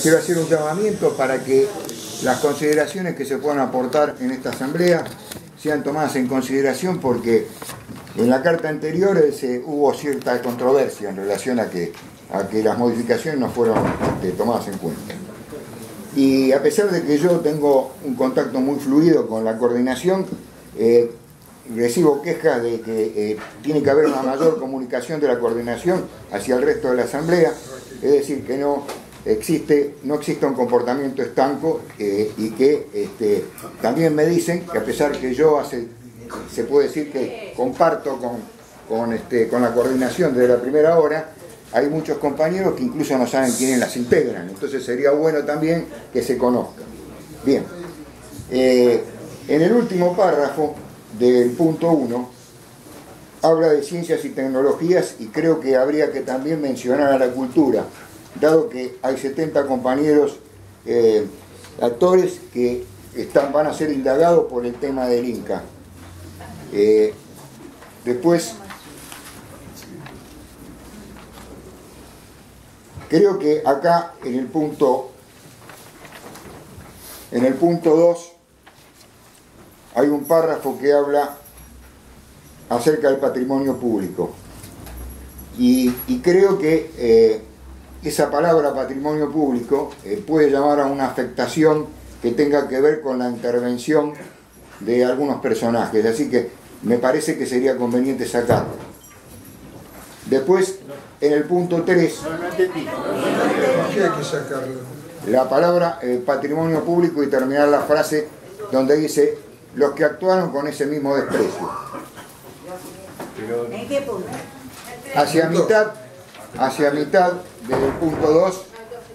quiero hacer un llamamiento para que las consideraciones que se puedan aportar en esta asamblea sean tomadas en consideración, porque en la carta anterior hubo cierta controversia en relación a que las modificaciones no fueron tomadas en cuenta. Y a pesar de que yo tengo un contacto muy fluido con la coordinación, recibo quejas de que tiene que haber una mayor comunicación de la coordinación hacia el resto de la asamblea, es decir, que no existe un comportamiento estanco, y que también me dicen que, a pesar que yo se puede decir que comparto con la coordinación desde la primera hora, hay muchos compañeros que incluso no saben quiénes las integran. Entonces sería bueno también que se conozcan. Bien, en el último párrafo del punto 1 habla de ciencias y tecnologías, y creo que habría que también mencionar a la cultura, dado que hay 70 compañeros actores que van a ser indagados por el tema del Inca. Después, creo que acá en el punto 2 hay un párrafo que habla acerca del patrimonio público, y creo que esa palabra patrimonio público puede llamar a una afectación que tenga que ver con la intervención de algunos personajes, así que me parece que sería conveniente sacarlo. Después, en el punto 3, ¿qué hay que sacarlo? la palabra patrimonio público, y terminar la frase donde dice los que actuaron con ese mismo desprecio. ¿En qué punto? Hacia mitad del punto 2.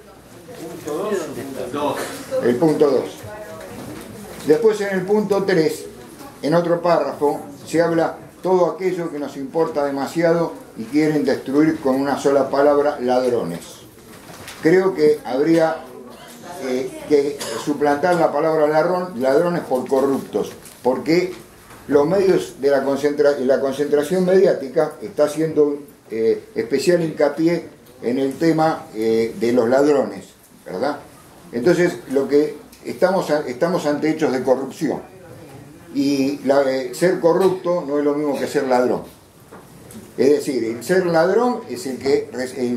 El punto 2. Después, en el punto 3, en otro párrafo, se habla todo aquello que nos importa demasiado y quieren destruir con una sola palabra: ladrones. Creo que habría que suplantar la palabra ladrones por corruptos, porque los medios de la concentración mediática está haciendo especial hincapié en el tema de los ladrones, ¿verdad? Entonces, lo que estamos ante hechos de corrupción, y ser corrupto no es lo mismo que ser ladrón. Es decir, el ser ladrón es el que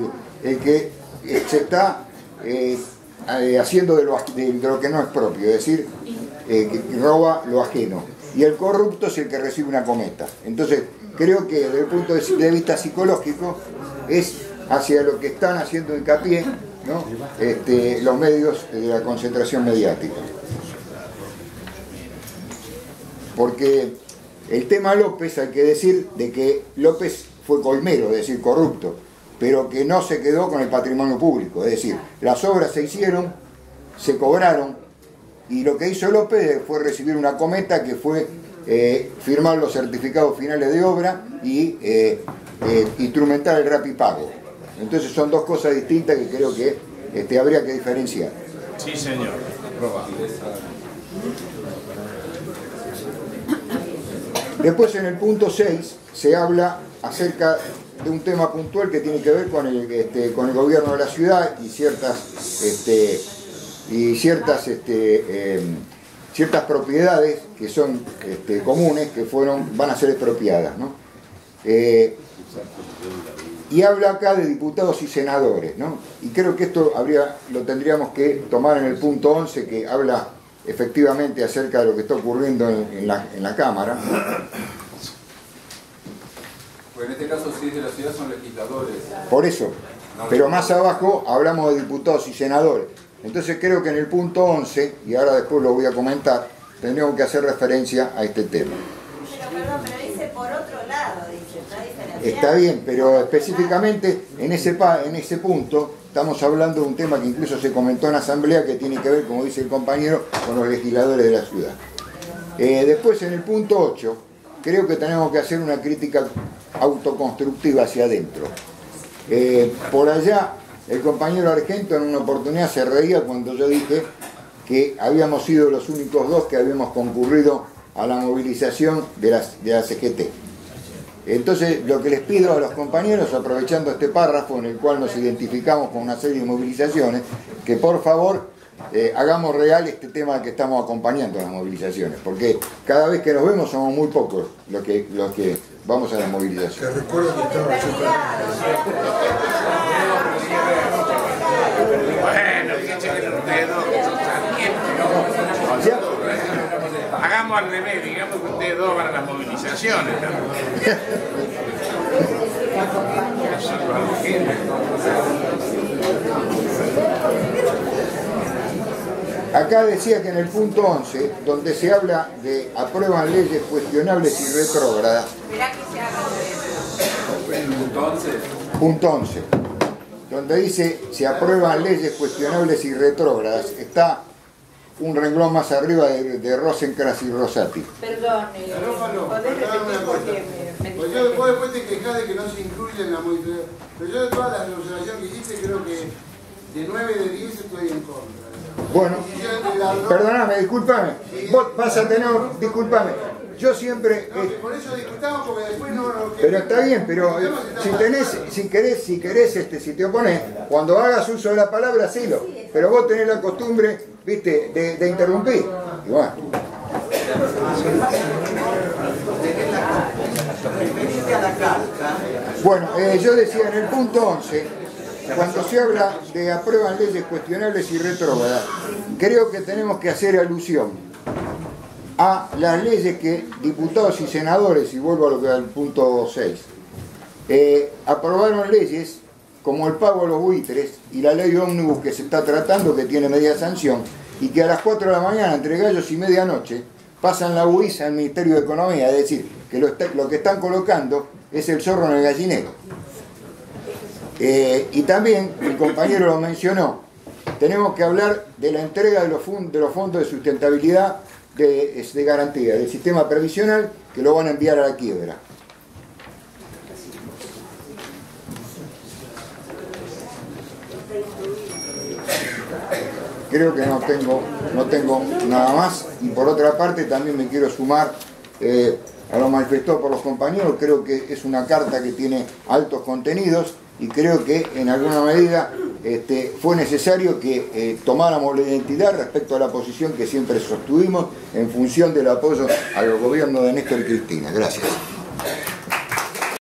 se está haciendo de lo que no es propio, es decir, que roba lo ajeno. Y el corrupto es el que recibe una cometa. Entonces, creo que desde el punto de vista psicológico es hacia lo que están haciendo hincapié, ¿no? Los medios de la concentración mediática. Porque el tema López, hay que decir de que López fue colmero, es decir, corrupto, pero que no se quedó con el patrimonio público. Es decir, las obras se hicieron, se cobraron, y lo que hizo López fue recibir una cometa, que fue firmar los certificados finales de obra y instrumentar el rapipago. Entonces son dos cosas distintas que creo que habría que diferenciar. Sí, señor. Después, en el punto 6, se habla acerca de un tema puntual que tiene que ver con el gobierno de la ciudad y ciertas propiedades que son comunes, que van a ser expropiadas, ¿no? Y habla acá de diputados y senadores, ¿no? Y creo que esto lo tendríamos que tomar en el punto 11, que habla efectivamente acerca de lo que está ocurriendo en la Cámara. Pues en este caso, si es de la ciudad, son legisladores. Por eso, pero más abajo hablamos de diputados y senadores. Entonces creo que en el punto 11, y ahora después lo voy a comentar, tendríamos que hacer referencia a este tema. Pero dice por otro lado, dice, está diferenciado. Está bien, pero específicamente en ese punto estamos hablando de un tema que incluso se comentó en la asamblea, que tiene que ver, como dice el compañero, con los legisladores de la ciudad. Después, en el punto 8, creo que tenemos que hacer una crítica autoconstructiva hacia adentro. Por allá, el compañero Argento en una oportunidad se reía cuando yo dije que habíamos sido los únicos dos que habíamos concurrido a la movilización de la CGT. Entonces, lo que les pido a los compañeros, aprovechando este párrafo en el cual nos identificamos con una serie de movilizaciones, que por favor hagamos real este tema que estamos acompañando a las movilizaciones, porque cada vez que nos vemos somos muy pocos los que vamos a las movilizaciones. Te recuerdo que estaba Bueno, fíjense que ustedes dos hagamos al revés, digamos que ustedes dos van a las movilizaciones. Acá decía que en el punto 11, donde se habla de aprueban leyes cuestionables y retrógradas. Esperá que se haga Punto 11, donde dice se aprueban leyes cuestionables y retrógradas, está un renglón más arriba de Rosencrantz y Rosati. Perdón, ¿podés repetir porque me pues yo después te quejás de que no se incluye en la modificación. Pero yo de todas las observaciones que hiciste creo que de 9 de 10 estoy en contra. Bueno, perdóname, discúlpame. Vos vas a tener, discúlpame. Yo siempre... por eso discutamos, porque después no... Pero está bien, pero si querés, si te opones, cuando hagas uso de la palabra, hacelo. Pero vos tenés la costumbre, viste, de interrumpir. Y bueno. Bueno, yo decía en el punto 11, cuando se habla de aprueban leyes cuestionables y retrógradas, creo que tenemos que hacer alusión a las leyes que diputados y senadores, y vuelvo a lo que al punto 6, aprobaron leyes como el pago a los buitres y la ley ómnibus que se está tratando, que tiene media sanción, y que a las 4 de la mañana, entre gallos y medianoche, pasan la UIS al Ministerio de Economía, es decir, que lo que están colocando es el zorro en el gallinero. Y también, el compañero lo mencionó, tenemos que hablar de la entrega de los fondos de sustentabilidad de garantía del sistema previsional, que lo van a enviar a la quiebra. Creo que no tengo nada más, y por otra parte también me quiero sumar a lo manifestado por los compañeros. Creo que es una carta que tiene altos contenidos y creo que en alguna medida fue necesario que tomáramos la identidad respecto a la posición que siempre sostuvimos en función del apoyo al gobierno de Néstor y Cristina. Gracias.